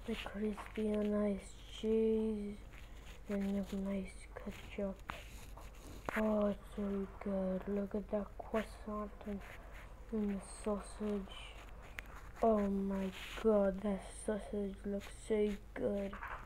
the crispy and nice cheese and the nice ketchup. Oh, it's so good. Look at that croissant and the sausage. Oh my god, that sausage looks so good.